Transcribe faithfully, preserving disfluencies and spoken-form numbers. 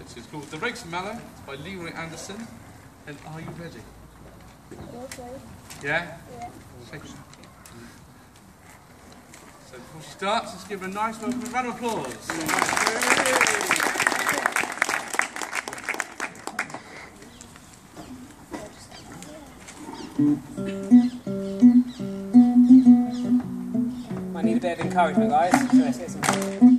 to. It's called The Rakes of Mallow. It's by Leroy Anderson. And are you ready? Okay. Yeah? Yeah. Thank you. So before she starts, let's give her a nice welcome, a round of applause. Might need a bit of encouragement, guys.